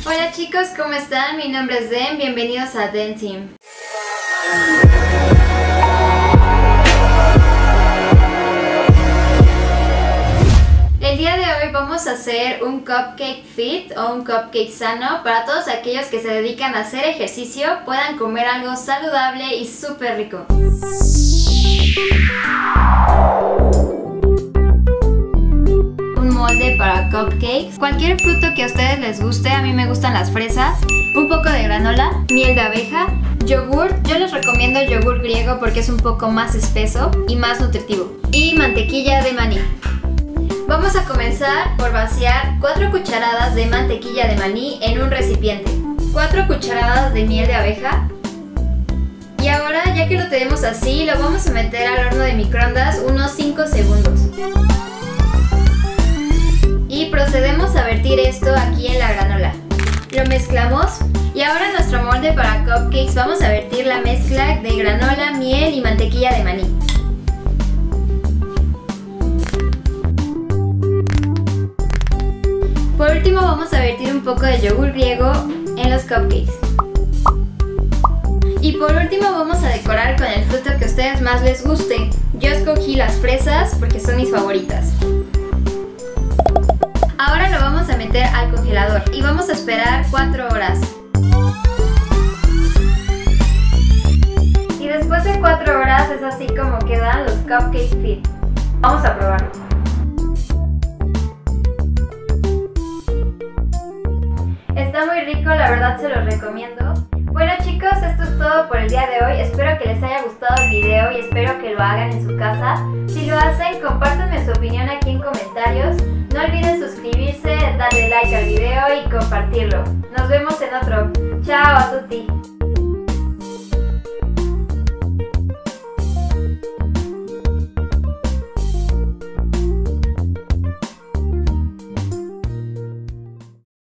Hola chicos, ¿cómo están? Mi nombre es Den, bienvenidos a Den Team. El día de hoy vamos a hacer un cupcake fit o un cupcake sano para todos aquellos que se dedican a hacer ejercicio, puedan comer algo saludable y súper rico. Molde para cupcakes, cualquier fruto que a ustedes les guste. A mí me gustan las fresas, un poco de granola, miel de abeja, yogur. Yo les recomiendo el yogur griego porque es un poco más espeso y más nutritivo, y mantequilla de maní. Vamos a comenzar por vaciar 4 cucharadas de mantequilla de maní en un recipiente, 4 cucharadas de miel de abeja. Y ahora, ya que lo tenemos así, lo vamos a meter al horno de microondas unos 5 segundos. Y procedemos a vertir esto aquí en la granola. Lo mezclamos y ahora en nuestro molde para cupcakes vamos a vertir la mezcla de granola, miel y mantequilla de maní. Por último vamos a vertir un poco de yogur griego en los cupcakes. Y por último vamos a decorar con el fruto que a ustedes más les guste. Yo escogí las fresas porque son mis favoritas. Ahora lo vamos a meter al congelador y vamos a esperar 4 horas. Y después de 4 horas es así como quedan los cupcake fit. Vamos a probarlo. Está muy rico, la verdad se los recomiendo. Bueno chicos, esto es todo por el día de hoy. Espero que les haya gustado el video y espero que lo hagan en su casa. Si lo hacen, compártanme su opinión aquí en comentarios. No olviden suscribirse, darle like al video y compartirlo. Nos vemos en otro. Chao a tutti.